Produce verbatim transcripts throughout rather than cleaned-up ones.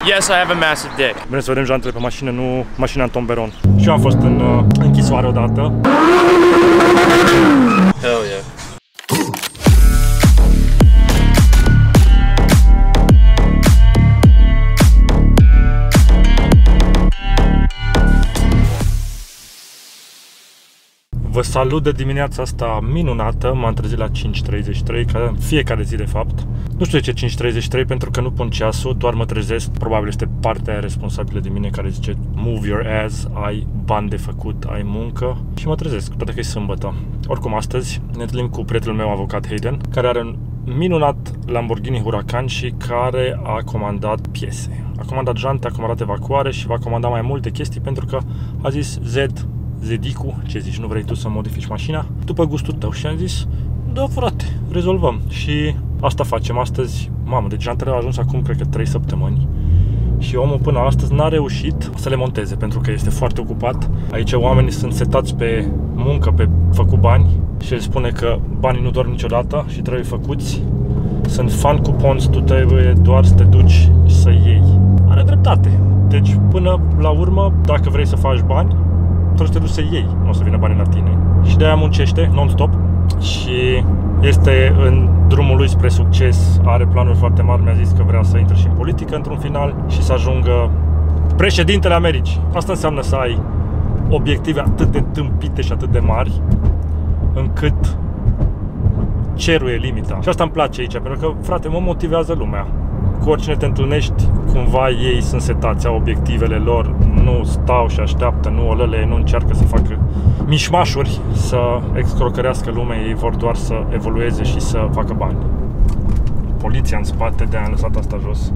Yes, I have a massive dick. Bine să vedem jantele pe mașină, nu mașina în tomberon. Și eu am fost în uh, închisoare odată. Hell yeah. Vă salut de dimineața asta minunată, m-am trezit la cinci treizeci și trei, ca fiecare zi de fapt. Nu știu de ce cinci treizeci și trei, pentru că nu pun ceasul, doar mă trezesc. Probabil este partea responsabilă de mine care zice move your ass, ai bani de făcut, ai muncă. Și mă trezesc, toate că e sâmbătă. Oricum, astăzi ne întâlnim cu prietenul meu, avocat Hayden, care are un minunat Lamborghini Huracan și care a comandat piese. A comandat jante, a comandat evacuare și va comanda mai multe chestii pentru că a zis Z, Zedicu, ce zici, nu vrei tu să modifici mașina? După gustul tău. Și am zis, da frate, rezolvăm. Și asta facem astăzi. Mamă, deci jantele au ajuns acum, cred că trei săptămâni. Și omul până astăzi n-a reușit să le monteze, pentru că este foarte ocupat. Aici oamenii sunt setați pe muncă, pe făcut bani. Și el spune că banii nu dorm niciodată și trebuie făcuți. Sunt fan cupons, tu trebuie doar să te duci să iei. Are dreptate. Deci, până la urmă, dacă vrei să faci bani, trebuie să te duci să iei, nu o să vină banii la tine. Și de-aia muncește non-stop și este în drumul lui spre succes, are planuri foarte mari, mi-a zis că vrea să intre și în politică într-un final și să ajungă președintele Americii. Asta înseamnă să ai obiective atât de tâmpite și atât de mari, încât cerul e limita. Și asta îmi place aici, pentru că, frate, mă motivează lumea. Cu oricine te întâlnești, cumva ei sunt setați, au obiectivele lor, nu stau și așteaptă, nu olăle, nu încearcă să facă mișmașuri, să excrocărească lumea, ei vor doar să evolueze și să facă bani. Poliția în spate, de-aia am lăsat asta jos.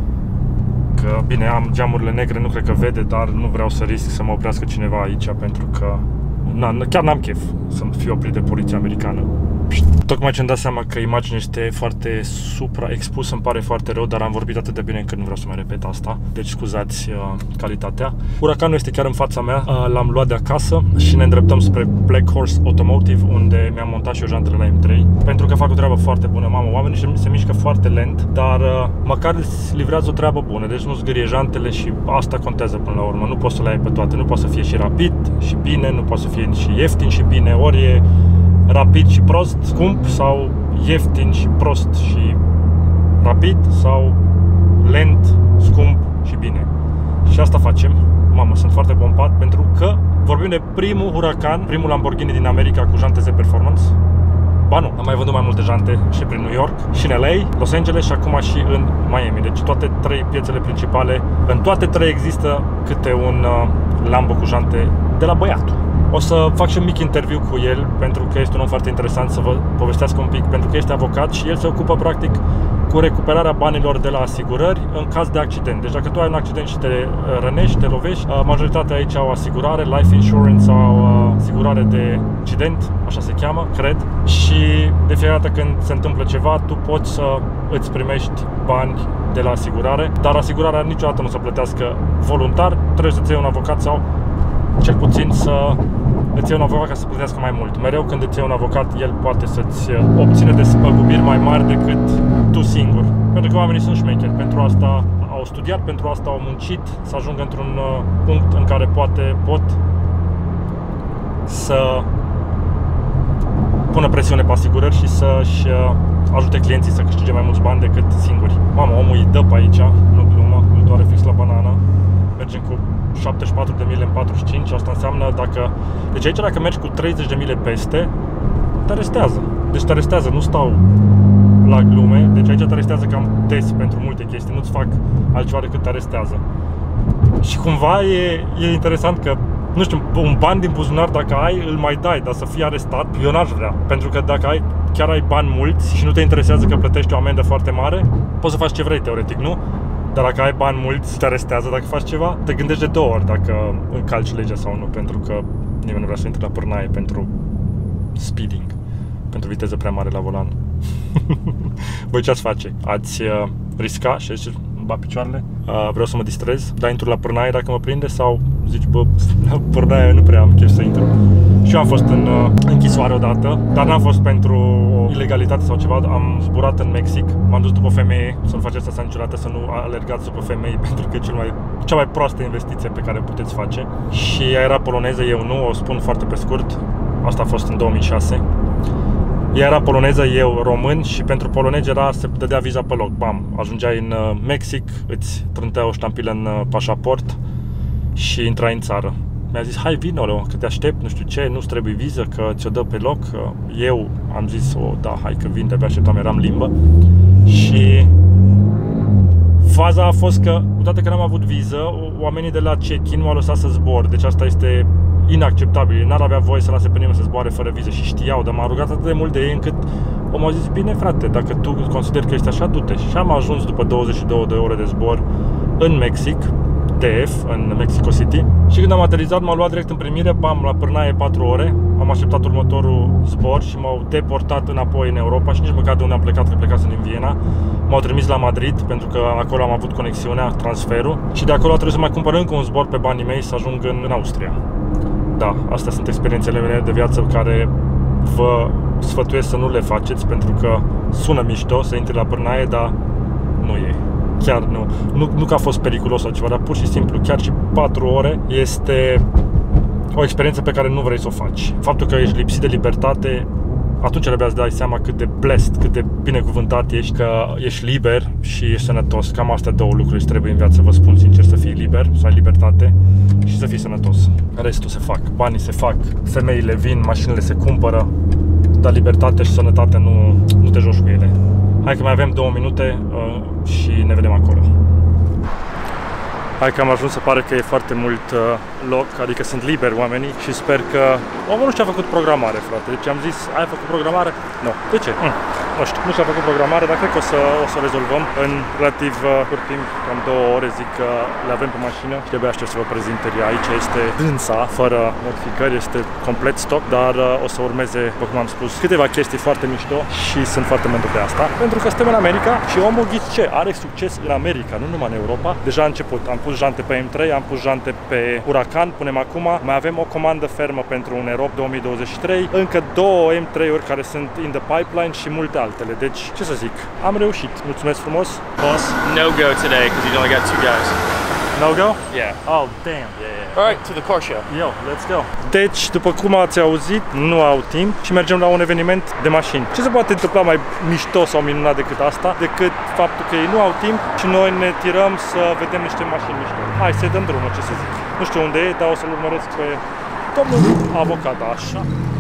Că, bine, am geamurile negre, nu cred că vede, dar nu vreau să risc să mă oprească cineva aici, pentru că na, chiar n-am chef să fiu oprit de poliția americană. Tocmai ce-mi dat seama că imaginea este foarte supraexpusă, îmi pare foarte rău, dar am vorbit atât de bine încât nu vreau să mai repet asta. Deci scuzați uh, calitatea. Huracanul este chiar în fața mea, uh, l-am luat de acasă și ne îndreptăm spre Black Horse Automotive, unde mi-am montat și eu jantele la M trei, pentru că fac o treabă foarte bună. Mamă, oamenii se, se mișcă foarte lent, dar uh, măcar îți livrează o treabă bună, deci nu zgârie jantele și asta contează până la urmă. Nu poți să le ai pe toate, nu poate să fie și rapid și bine, nu poate să fie și ieftin și bine, ori e rapid și prost, scump, sau ieftin și prost și rapid, sau lent, scump și bine. Și asta facem. Mamă, sunt foarte pompat pentru că vorbim de primul Huracan, primul Lamborghini din America cu jante Z Performance. Ba nu, am mai vândut mai multe jante și prin New York, și în L A, Los Angeles și acum și în Miami. Deci toate trei piețele principale, în toate trei există câte un uh, Lambo cu jante de la băiatul. O să fac și un mic interviu cu el, pentru că este un om foarte interesant, să vă povestească un pic, pentru că este avocat și el se ocupă practic cu recuperarea banilor de la asigurări în caz de accident. Deci dacă tu ai un accident și te rănești, te lovești, majoritatea aici au asigurare, life insurance sau asigurare de accident, așa se cheamă, cred. Și de fiecare dată când se întâmplă ceva, tu poți să îți primești bani de la asigurare, dar asigurarea niciodată nu o să plătească voluntar, trebuie să-ți iei un avocat sau cel puțin să îți iei un avocat ca să plătească mai mult. Mereu când îți iei un avocat, el poate să-ți obține despăgubiri mai mari decât tu singur. Pentru că oamenii sunt șmecheri. Pentru asta au studiat, pentru asta au muncit, să ajungă într-un punct în care poate pot să pună presiune pe asigurări și să-și ajute clienții să câștige mai mulți bani decât singuri. Mamă, omul îi dă pe aici, nu glumă, îl doare fix la banană. Mergem cu șaptezeci și patru de mile în patruzeci și cinci, asta înseamnă dacă... Deci aici dacă mergi cu treizeci de mile peste, te arestează. Deci te arestează, nu stau la glume, deci aici te arestează cam des pentru multe chestii, nu-ți fac altceva decât te arestează. Și cumva e, e interesant că, nu știu, un ban din buzunar dacă ai, îl mai dai, dar să fii arestat, eu n-aș vrea. Pentru că dacă ai, chiar ai bani mulți și nu te interesează că plătești o amendă foarte mare, poți să faci ce vrei, teoretic, nu? Dar dacă ai bani mulți, te arestează dacă faci ceva, te gândești de două ori dacă încalci legea sau nu, pentru că nimeni nu vrea să intre la pârnaie pentru speeding, pentru viteză prea mare la volan. Voi ce ați face? Ați uh, risca și aici bat picioarele? Uh, vreau să mă distrez, dar intru la pârnaie dacă mă prinde sau zici, bă, Pârnaia nu prea am chef să intru. Și eu am fost în uh, închisoare odată, dar n-am fost pentru o ilegalitate sau ceva, am zburat în Mexic, m-am dus după femeie, să nu faceți asta niciodată, să nu alergați după femei, pentru că e cel mai, cea mai proastă investiție pe care o puteți face. Și ea era poloneză, eu nu, o spun foarte pe scurt, asta a fost în două mii șase. Ea era poloneză, eu român și pentru polonezi era, se dădea viza pe loc, bam, ajungeai în uh, Mexic, îți trântea o ștampilă în uh, pașaport și intrai în țară. Mi-a zis, hai vino, că te aștept, nu știu ce, nu-ți trebuie viză, că ți-o dă pe loc. Eu am zis, o, da, hai că vin, de-abia așteptam, eram limbă. Și faza a fost că, cu toate că n-am avut viză, oamenii de la check-in m-au lăsat să zbor. Deci asta este inacceptabil, n-ar avea voie să lase pe nimeni să zboare fără viză și știau, dar m-a rugat atât de mult de ei încât m-au zis, bine frate, dacă tu consideri că este așa, du-te. Și am ajuns după douăzeci și două de ore de zbor în Mexic, T F, în Mexico City. Și când am aterizat, m-au luat direct în primire, bam, la Pârnaie patru ore. Am așteptat următorul zbor și m-au deportat înapoi în Europa și nici măcar de unde am plecat, că plecasem din Viena. M-au trimis la Madrid, pentru că acolo am avut conexiunea, transferul. Și de acolo trebuie să mai cumpăr încă un zbor pe banii mei să ajung în, în Austria. Da, astea sunt experiențele mele de viață care vă sfătuiesc să nu le faceți, pentru că sună mișto să intri la Pârnaie, dar nu e. Chiar nu. nu. Nu că a fost periculos sau ceva, dar pur și simplu, chiar și patru ore este o experiență pe care nu vrei să o faci. Faptul că ești lipsit de libertate, atunci abia îți dai seama cât de blessed, cât de binecuvântat ești, că ești liber și ești sănătos. Cam astea două lucruri îți trebuie în viață, vă spun sincer, să fii liber, să ai libertate și să fii sănătos. Restul se fac, banii se fac, femeile vin, mașinile se cumpără, dar libertate și sănătate nu, nu te joci cu ele. Hai că mai avem două minute uh, și ne vedem acolo. Hai că am ajuns, se pare că e foarte mult uh, loc, adică sunt liberi oamenii și sper că... Omul nu și-a făcut programare, frate, deci am zis, ai făcut programare? Nu. De ce? Mm. Nu știu, nu și-a făcut programare, dar cred că o să o să rezolvăm în relativ uh, scurt timp, cam două ore, zic că le avem pe mașină și de-abia aștept să vă prezint ea. Aici este dânsa, fără modificări, este complet stock, dar uh, o să urmeze, după cum am spus, câteva chestii foarte mișto și sunt foarte mândru de asta, pentru că suntem în America și omul, ghiți ce, are succes în America, nu numai în Europa. Deja a început, am pus jante pe M trei, am pus jante pe Huracan, punem acum, mai avem o comandă fermă pentru un Aerob două mii douăzeci și trei, încă două M trei-uri care sunt in the pipeline și multe altele. Deci, ce să zic, am reușit. Mulțumesc frumos. Boss. No go today because you only got two guys. No go? Yeah. Oh, damn. Yeah, yeah. All right, to the car show. Yo, let's go. Deci, după cum ați auzit, nu au timp și mergem la un eveniment de mașini. Ce se poate întâmpla mai mișto sau minunat decât asta, decât faptul că ei nu au timp și noi ne tirăm să vedem niște mașini mișto. Hai să-i dăm drumul, ce să zic. Nu știu unde e, dar o să-l urmăresc pe domnul avocat, așa.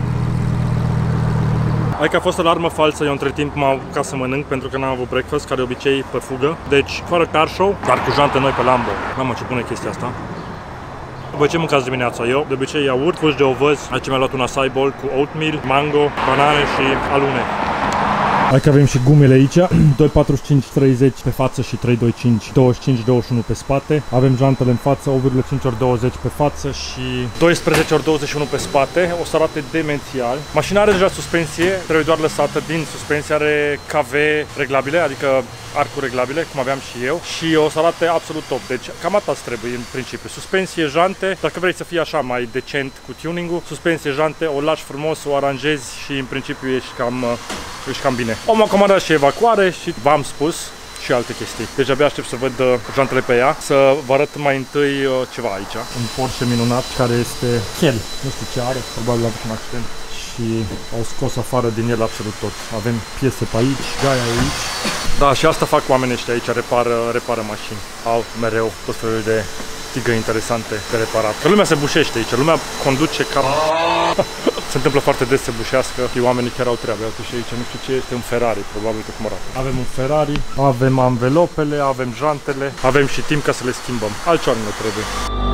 Hai că a fost alarmă falsă, eu între timp m-am apucat să mănânc pentru că n-am avut breakfast, ca de obicei pe fugă. Deci, fără car show, dar cu jante noi pe Lambo. Mamă, ce bună chestia asta. Voi ce mâncați dimineața? Eu, de obicei, iaurt, fuși de ovăz. Aici mi-a luat un acai bowl cu oatmeal, mango, banane și alune. Hai că avem și gumele aici, doi patruzeci și cinci treizeci pe față și trei doi cinci douăzeci și cinci douăzeci și unu pe spate. Avem jantele în față, opt virgulă cinci ori douăzeci pe față și doisprezece ori douăzeci și unu pe spate. O să arate demențial. Mașina are deja suspensie, trebuie doar lăsată din suspensie, are K V reglabile, adică arcuri reglabile, cum aveam și eu. Și o să arate absolut top, deci cam atât trebuie în principiu. Suspensie, jante, dacă vrei să fii așa mai decent cu tuning-ul, suspensie, jante, o lași frumos, o aranjezi și în principiu ești cam, ești cam bine. Om a comandat și evacuare și v-am spus și alte chestii. Deci abia aștept să văd uh, jantele pe ea, să vă arăt mai întâi uh, ceva aici. Un Porsche minunat care este Kel, nu știu ce are, probabil a avut un accident și au scos afară din el absolut tot. Avem piese pe aici, gaia aici. Da, și asta fac oamenii ăștia aici, repară, repară mașini. Au mereu tot felul de tigă interesante de reparat. Că lumea se bușește aici, lumea conduce ca... Se întâmplă foarte des să bușească și oamenii chiar au treabă. Iată și aici, nu știu ce este, un Ferrari, probabil că cum arată. Avem un Ferrari, avem anvelopele, avem jantele, avem și timp ca să le schimbăm. Altceva nu trebuie.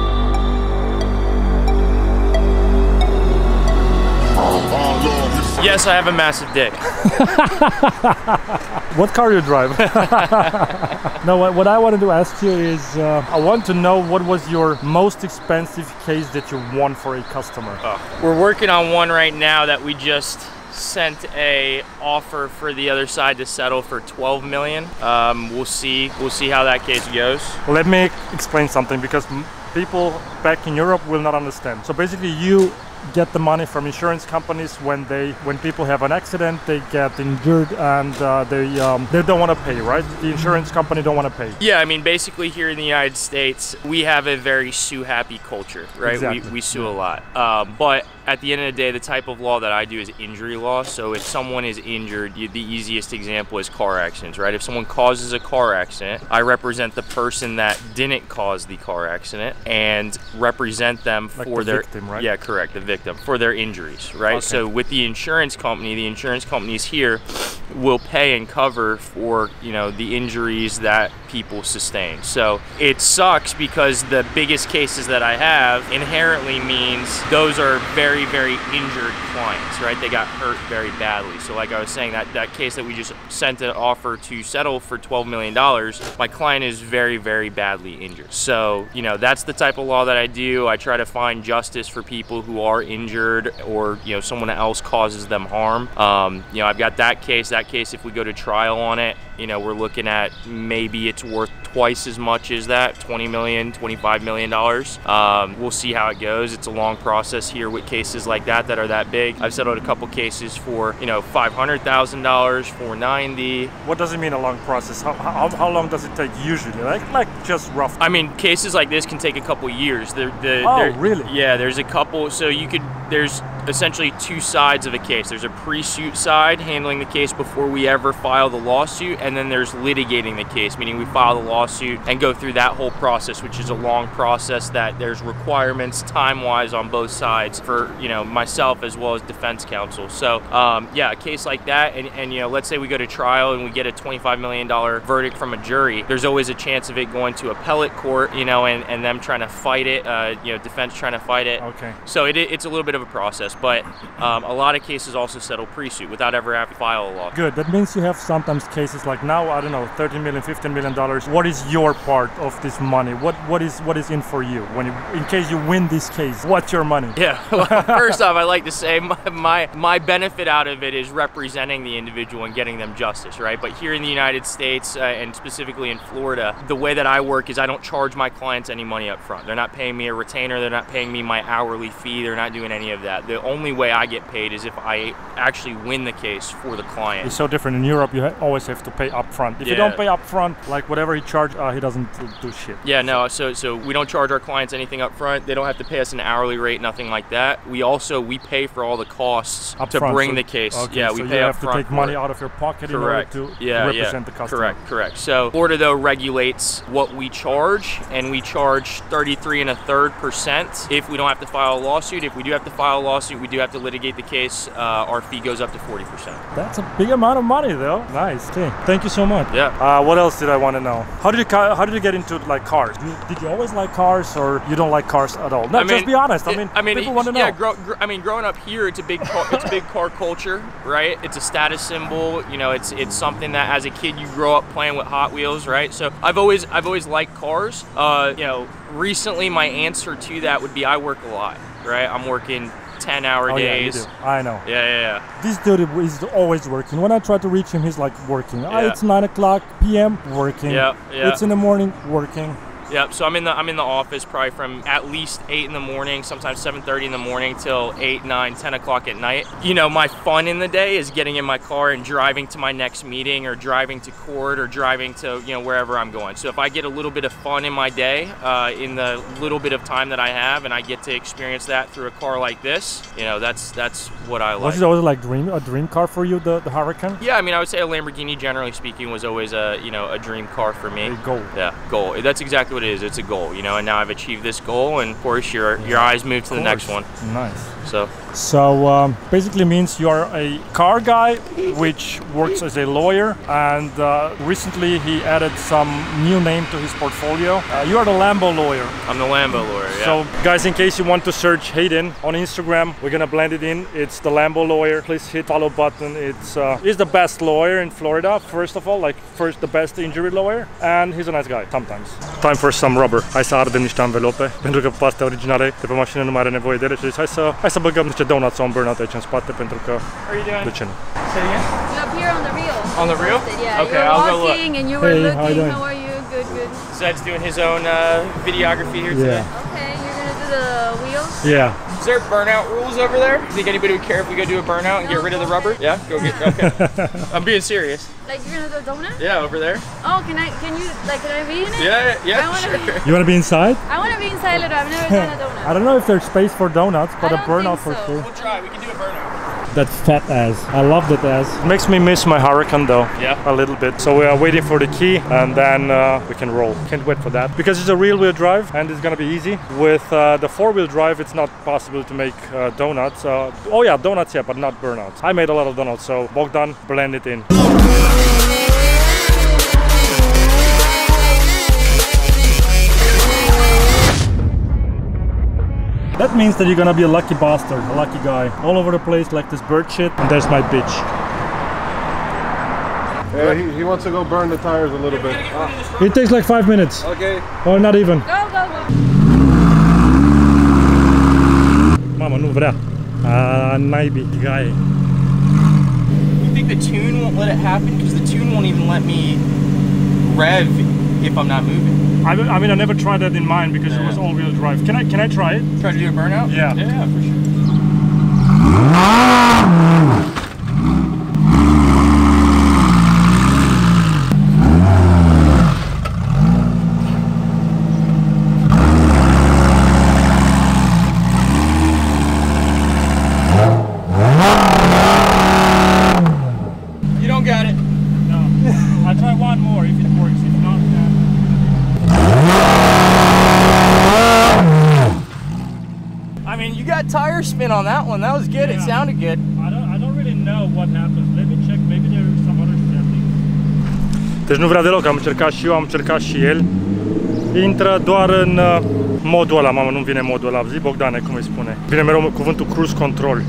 Yes, I have a massive dick. What car you drive? No, what, what I wanted to ask you is, uh, I want to know what was your most expensive case that you won for a customer? Uh, we're working on one right now that we just sent a offer for the other side to settle for twelve million. Um, we'll see. We'll see how that case goes. Let me explain something, because people back in Europe will not understand. So basically you get the money from insurance companies when they when people have an accident, they get injured, and uh, they um, they don't want to pay, right? The insurance company don't want to pay. Yeah, I mean, basically here in the United States, we have a very sue happy culture, right? Exactly. We, we sue a lot, um, but at the end of the day, the type of law that I do is injury law. So if someone is injured, you, the easiest example is car accidents, right? If someone causes a car accident, I represent the person that didn't cause the car accident and represent them Like for the their victim, right? Yeah, correct, the victim, for their injuries, right? Okay. So with the insurance company, the insurance companies here will pay and cover for, you know, the injuries that people sustain. So it sucks because the biggest cases that I have inherently means those are very very, very injured clients, right? They got hurt very badly. So like I was saying, that, that case that we just sent an offer to settle for twelve million dollars, my client is very, very badly injured. So, you know, that's the type of law that I do. I try to find justice for people who are injured or, you know, someone else causes them harm. Um, you know, I've got that case. That case, if we go to trial on it, you know, we're looking at maybe it's worth twice as much as that, twenty million, twenty-five million dollars. Um, we'll see how it goes. It's a long process here with cases like that that are that big. I've settled a couple cases for, you know, five hundred thousand dollars, four ninety. What does it mean a long process? How, how, how long does it take usually? Like, like just rough. I mean, cases like this can take a couple years. They're, the, Oh, they're, really? Yeah, there's a couple. So you could, there's essentially two sides of a case. There's a pre-suit side, handling the case before we ever file the lawsuit, and then there's litigating the case, meaning we file the lawsuit and go through that whole process, which is a long process that there's requirements time-wise on both sides for, you know, myself as well as defense counsel. So um, yeah, a case like that, and, and you know, let's say we go to trial and we get a twenty-five million dollars verdict from a jury, there's always a chance of it going to appellate court, you know, and, and them trying to fight it, uh, you know, defense trying to fight it. Okay. So it, it's a little bit of a process, but um, a lot of cases also settle pre-suit without ever having to file a lawsuit. Good. That means you have sometimes cases like now, I don't know, thirteen million, fifteen million dollars. What is your part of this money? What what is what is in for you when you, in case you win this case? What's your money? Yeah. Well, first off, I like to say my, my my benefit out of it is representing the individual and getting them justice, right? But here in the United States uh, and specifically in Florida, the way that I work is I don't charge my clients any money up front. They're not paying me a retainer. They're not paying me my hourly fee. They're not doing any of that. The only way I get paid is if I actually win the case for the client. It's so different in Europe. You ha always have to pay up front. If Yeah. you don't pay up front, like whatever he charged, uh, he doesn't do shit. Yeah, no, so so we don't charge our clients anything up front. They don't have to pay us an hourly rate, nothing like that. We also, we pay for all the costs Up to front, bring so- the case. Okay, yeah, so we you pay have up to front take for money it. out of your pocket Correct. in order to yeah, represent yeah. the customer. Correct, correct. So Florida though regulates what we charge, and we charge thirty-three and a third percent if we don't have to file a lawsuit. If we do have to file a lawsuit, we do have to litigate the case. Uh, our fee goes up to forty percent. That's a big amount of money, though. Nice. Okay. Thank you so much. Yeah. Uh, what else did I want to know? How did you ca- how did you get into like cars? Did you, did you always like cars, or you don't like cars at all? No, I mean, just be honest. I it- mean, I mean, people it- want to know. Yeah, grow, gr I mean, growing up here, it's a big, car, it's a big car culture, right? It's a status symbol. You know, it's it's something that as a kid you grow up playing with Hot Wheels, right? So I've always I've always liked cars. Uh, you know, recently my answer to that would be I work a lot, right? I'm working ten hour Oh, yeah, you days. do. I know. Yeah, yeah, yeah. This dude is always working. When I try to reach him, he's like working. Ah, Yeah. it's nine o'clock p m working. Yeah, yeah. It's in the morning working. Yep. So I'm in the I'm in the office probably from at least eight in the morning, sometimes seven thirty in the morning till eight, nine, ten o'clock at night. You know, my fun in the day is getting in my car and driving to my next meeting, or driving to court, or driving to, you know, wherever I'm going. So if I get a little bit of fun in my day, uh, in the little bit of time that I have, and I get to experience that through a car like this, you know, that's that's what I like. Was it always like dream a dream car for you, the the Huracan? Yeah, I mean, I would say a Lamborghini, generally speaking, was always a, you know, a dream car for me. A goal. Yeah, goal. That's exactly what it is. It's a goal, you know, and now I've achieved this goal, and of course your your eyes move to the next one. Nice. So So um, basically means you are a car guy which works as a lawyer, and uh, recently he added some new name to his portfolio. Uh, you are the Lambo lawyer. I'm the Lambo lawyer. Yeah. So guys, in case you want to search Hayden on Instagram, we're gonna blend it in. It's the Lambo lawyer. Please hit follow button. It's uh, he's the best lawyer in Florida. First of all, like first the best injury lawyer, and he's a nice guy sometimes. Time for some rubber. Hai să ardem niște anvelope, pentru că partea originală de pe mașină nu mai are nevoie de ele. Și hai să hai să băgăm niște donuts on burnout aici în spate, pentru că Are you doing? de ce nu? Say again? You're up here on the reel. On the reel? Yeah, Okay, you were I'll go look. walking and you were Hey, how you looking. doing? How are you? Good. good, good. Zed's doing his own uh, videography here Yeah. today. Okay, you're gonna do the wheels? Yeah. Is there burnout rules over there? Think anybody would care if we go do a burnout and get rid of the rubber? Yeah, go get. Okay. I'm being serious. Like you're gonna do a donut? Yeah, over there. Oh, can I? Can you? Like, can I be in it? Yeah, yeah, I wanna sure. Be, You want to be inside? I wanna be inside a little. I've never done a donut. I don't know if there's space for donuts, but I a don't burnout think for so. sure. We'll try. We can do a burnout. That fat ass. I love that ass. It makes me miss my Huracan though. Yeah. A little bit. So we are waiting for the key and then uh, we can roll. Can't wait for that. Because it's a rear wheel drive and it's gonna be easy. With uh, the four wheel drive it's not possible to make uh, donuts. Uh, oh yeah, donuts yeah, but not burnouts. I made a lot of donuts, so Bogdan, blend it in. That means that you're gonna be a lucky bastard, a lucky guy. All over the place like this bird shit, and there's my bitch. Yeah, he, he wants to go burn the tires a little bit. Ah. It takes like five minutes. Okay. Or not even. Go, go, go. Mama, nu vrea. Ah, naibii, guy. You think the tune won't let it happen? Because the tune won't even let me rev if I'm not moving. I, I mean, I never tried that in mine because Yeah. it was all-wheel drive. Can I? Can I try it? Try to do a burnout? Yeah. Yeah, for sure. You don't got it. No. I'll try one more if it works. If not, then... I mean, you got tire spin on that one. That was good. It Yeah. sounded good. I don't, I don't really know what happens. Let me check. Maybe there is some other setting. Deci nu vrea deloc. Am încercat și eu, am încercat și el. Intră doar în uh, modul ăla. Mamă, nu vine modul ăla. Zi, Bogdane, cum îi spune? Vine mereu cuvântul cruise control.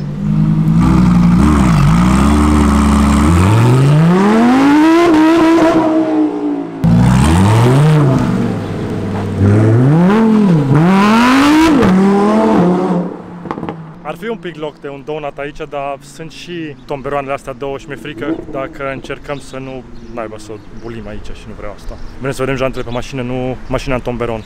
Ar fi un pic loc de un donut aici, dar sunt și tomberoanele astea două și mi-e frică dacă încercăm să nu naibă să o bulim aici și nu vreau asta. Bine să vedem jantele pe mașină, nu mașina în tomberon.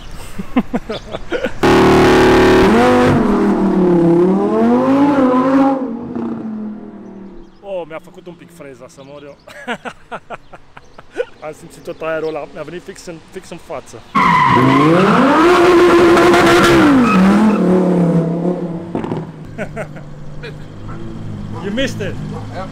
Oh, mi-a făcut un pic freza să mor eu. Am simțit tot aerul ăla, mi-a venit fix în, fix în față. You missed it. Yep.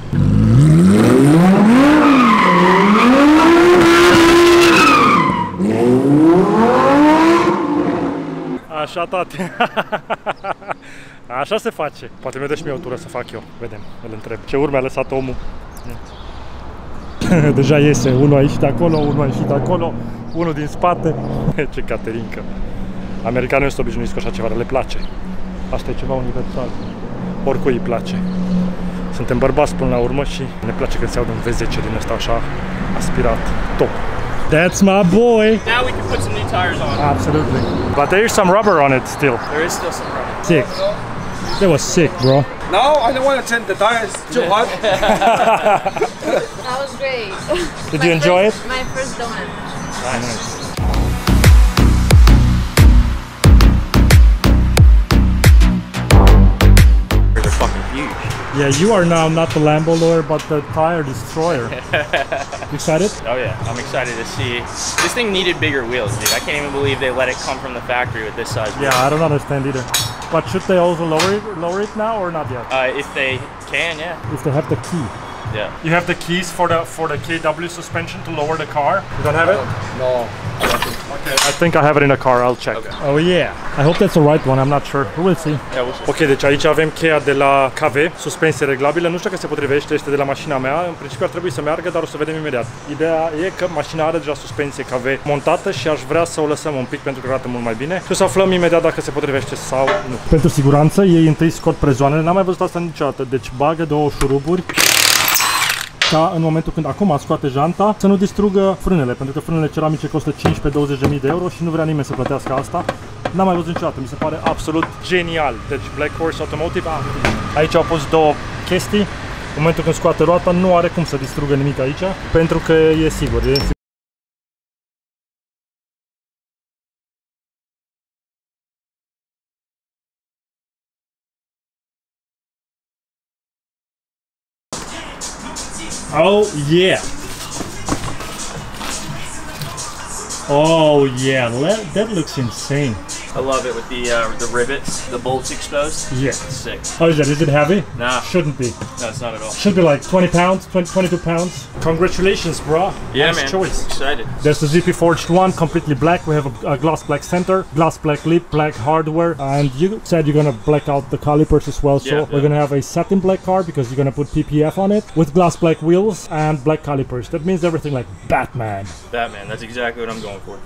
Așa, tate. Așa se face. Poate mi-o dă și mie o tură să fac eu. Vedem, îl întreb. Ce urme a lăsat omul? Deja iese. Unul a ieșit acolo, unul a ieșit acolo, unul din spate. Ce Caterinca. Americanii nu sunt obișnuiți cu așa ceva, le place. Asta e ceva universal. Oricui îi place. Suntem bărbați până la urmă și ne place când se audă un V zece din ăsta așa aspirat. Top. That's my boy. Now we can put some new tires on. Absolutely. But there is some rubber on it still. There is still some rubber. Sick. That was sick, bro. No, I don't want to change the tires. Too hot. That was great. Did My you enjoy first, it? My first donut. Nice. They're fucking huge. Yeah, you are now not the Lambo lawyer, but the tire destroyer. You excited? Oh yeah, I'm excited to see. This thing needed bigger wheels, dude. I can't even believe they let it come from the factory with this size wheel. Yeah, I don't understand either. But should they also lower it, lower it now or not yet? Uh, if they can, yeah. If they have the key. Yeah. You have the keys for the for the K W suspension to lower the car? You don't have it? No. Okay, I think I have it in the car. I'll check. Okay. Oh yeah. I hope that's the right one. I'm not sure. We'll see. Yeah, we'll see. Ok, deci aici avem cheia de la K V, suspensie reglabilă. Nu știu că se potrivește, este de la mașina mea. În principiu ar trebui să meargă, dar o să vedem imediat. Ideea e că mașina are deja suspensie K V montată și aș vrea să o lăsăm un pic pentru că arată mult mai bine. Și o să aflăm imediat dacă se potrivește sau nu. Pentru siguranță, ei întâi scot prezoanele. N-am mai văzut asta niciodată. Deci bagă două șuruburi ca în momentul când acum scoate janta să nu distrugă frânele, pentru că frânele ceramice costă cincisprezece douăzeci de mii de euro și nu vrea nimeni să plătească asta. N-am mai văzut niciodată, mi se pare absolut genial. Deci Black Horse Automotive, aici au pus două chestii. În momentul când scoate roata nu are cum să distrugă nimic aici, pentru că e sigur. E Oh yeah. Oh yeah, Let, that looks insane. I love it with the uh, the rivets, the bolts exposed. Yeah. It's sick. How is that? Is it heavy? Nah. Shouldn't be. No, it's not at all. Should be like twenty pounds, twenty, twenty-two pounds. Congratulations, bro. Yeah, nice man. choice. Excited. There's the Z P Forged one, completely black. We have a, a gloss black center, gloss black lip, black hardware, and you said you're gonna black out the calipers as well. So Yeah, we're yeah. gonna have a satin black car because you're gonna put P P F on it with gloss black wheels and black calipers. That means everything like Batman. Batman. That's exactly what I'm going for.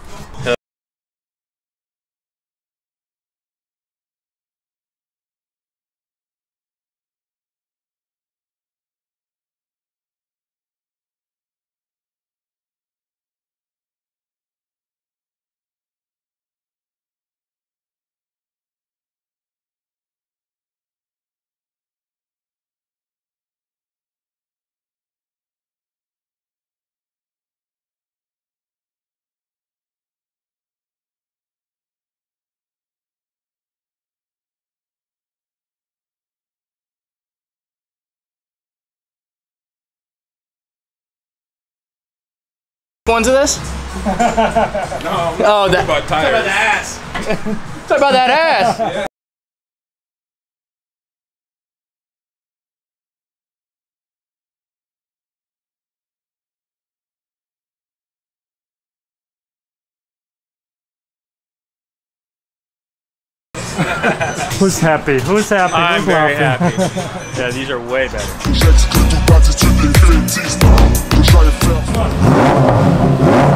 Ones of this? No, Oh, that. about tires. Talk about the ass. Talk about that ass. Yeah. Who's happy? Who's happy? I'm Who's very laughing? happy. Yeah, these are way better. J'exclus toute attitude défaitiste que j'aille faire.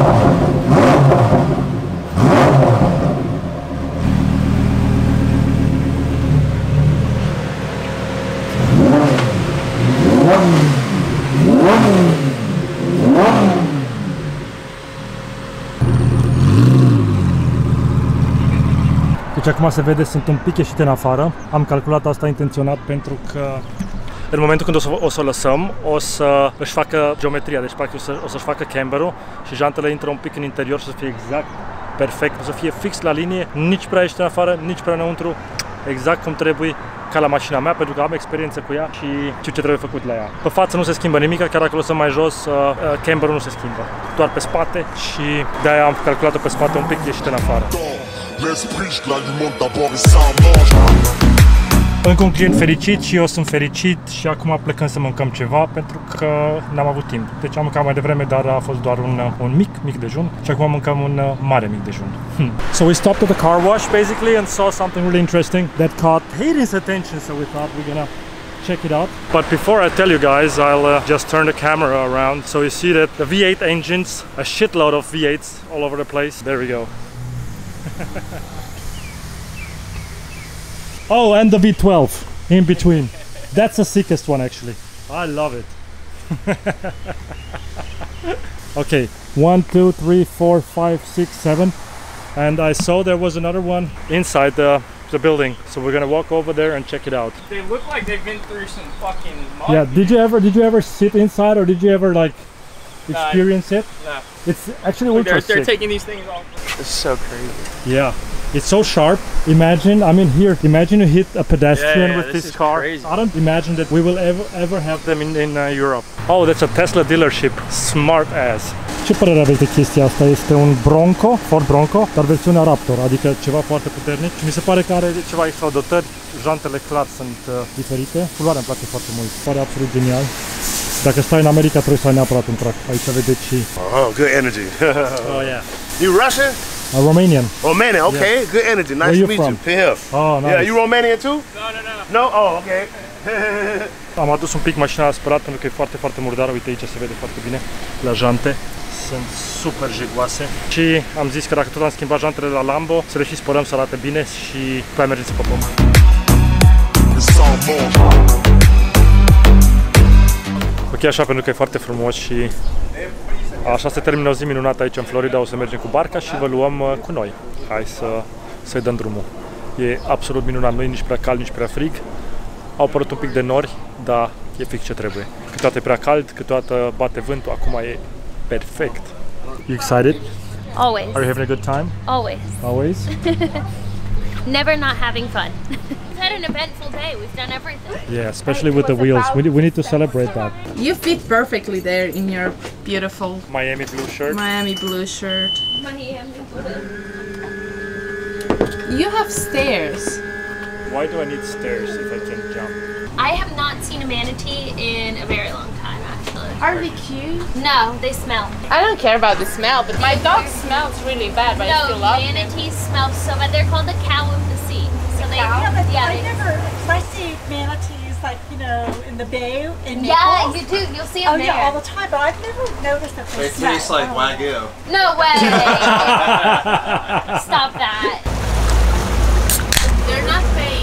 Deci acum se vede, sunt un pic ieșite în afară. Am calculat asta intenționat pentru că în momentul când o să o, să o lăsăm, o să își facă geometria, deci practic o, să, o să-și facă camberul și jantele intră un pic în interior și să fie exact perfect, o să fie fix la linie, nici prea ieșite în afară, nici prea înăuntru, exact cum trebuie ca la mașina mea, pentru că am experiență cu ea și știu ce trebuie făcut la ea. Pe față nu se schimbă nimic, chiar dacă o lăsăm mai jos, uh, uh, camberul nu se schimbă, doar pe spate și de-aia am calculat-o pe spate un pic ieșite în afară. L'esprit, je l'alimente d'abord et ça mange. Încă un client fericit și eu sunt fericit și acum plecăm să mâncăm ceva pentru că n-am avut timp. Deci am mâncat mai devreme, dar a fost doar un, un mic, mic dejun și acum mâncăm un mare mic dejun. Hmm. So we stopped at the car wash basically and saw something really interesting that caught Hayden's attention, so we thought we're gonna check it out. But before I tell you guys, I'll uh, just turn the camera around so you see that the V eight engines, a shitload of V eights all over the place. There we go. Oh, and the V twelve in between. That's the sickest one actually. I love it. Okay, one, two, three, four, five, six, seven. And I saw there was another one inside the, the building. So we're gonna walk over there and check it out. They look like they've been through some fucking mud. Yeah, did you ever did you ever sit inside or did you ever like Nah, experience it? Nah. It's actually ultra They're, they're sick. taking these things off. It's so crazy. Yeah. It's so sharp. Imagine, I mean here, imagine you hit a pedestrian Yeah, yeah, with this this, is car. crazy. I don't imagine that we will ever ever have them in, in uh, Europe. Oh, that's a Tesla dealership. Smart ass. Ce părere aveți de chestia asta? Este un Bronco, Ford Bronco, dar versiunea Raptor, adică ceva foarte puternic. Și mi se pare că are ceva extraudotări. Jantele clar sunt uh, diferite. Culoarea îmi place foarte mult. Pare absolut genial. Dacă stai în America trebuie să ai neapărat un truck. Aici vedeți și... Oh, good energy. Oh yeah. You Russian? A Romanian. Romanian, okay. Yeah. Good energy. Nice Where to you meet from? you. Here. Oh, nice. Yeah, you Romanian too? No, no, no. No? Oh, okay. Am adus un pic mașina spălat pentru că e foarte, foarte murdară. Uite aici se vede foarte bine la jante. Sunt super jigoase. Și am zis că dacă tot am schimbat jantele la Lambo, să le și spălăm să arate bine și pe aia mergem să păpăm. Et ça mange. Ok, așa, pentru că e foarte frumos și așa se termină o zi minunată aici în Florida. O să mergem cu barca și vă luăm uh, cu noi. Hai să, să-i dăm drumul. E absolut minunat, nu e nici prea cald, nici prea frig. Au apărut un pic de nori, dar e fix ce trebuie. Câteodată e prea cald, câteodată bate vântul, acum e perfect. You excited? Always. Are you having a good time? Always. Always? never not having fun. We've had an eventful day. We've done everything. Yeah, especially with the wheels. We, we need to celebrate that. You fit perfectly there in your beautiful Miami blue shirt. Miami blue shirt. Miami blue. You have stairs. Why do I need stairs if I can jump? I have not seen a manatee in a very long time, actually. Are they cute? No, they smell. I don't care about the smell, but my dog smells really bad, but I still No, love them. manatees smell so bad. They're called the cow of the sea. So they, Yeah, but yeah, I they- never, I see manatees like, you know, in the bay in yeah, Naples. you do. You'll see them Oh there. yeah, all the time, but I've never noticed that they, They smell. taste like Oh. Wagyu. No way. Stop that. They're not fake.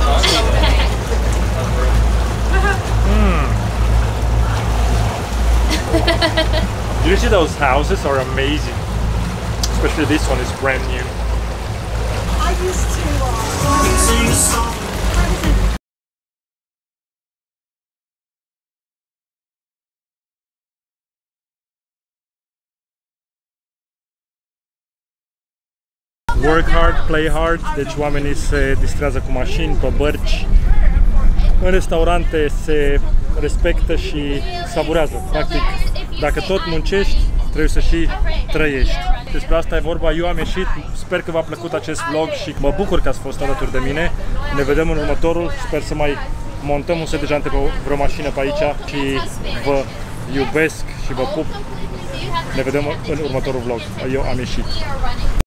Do you see those houses are amazing? Especially this one is brand new. I used to. Uh, Work hard, play hard, deci oamenii se distrează cu mașini, pe bărci. În restaurante se respectă și savurează. Practic, dacă tot muncești, trebuie să și trăiești. Despre asta e vorba, eu am ieșit, sper că v-a plăcut acest vlog și mă bucur că ați fost alături de mine. Ne vedem în următorul, sper să mai montăm un set de jante pe vreo mașină pe aici și vă iubesc și vă pup. Ne vedem în următorul vlog. Eu am ieșit.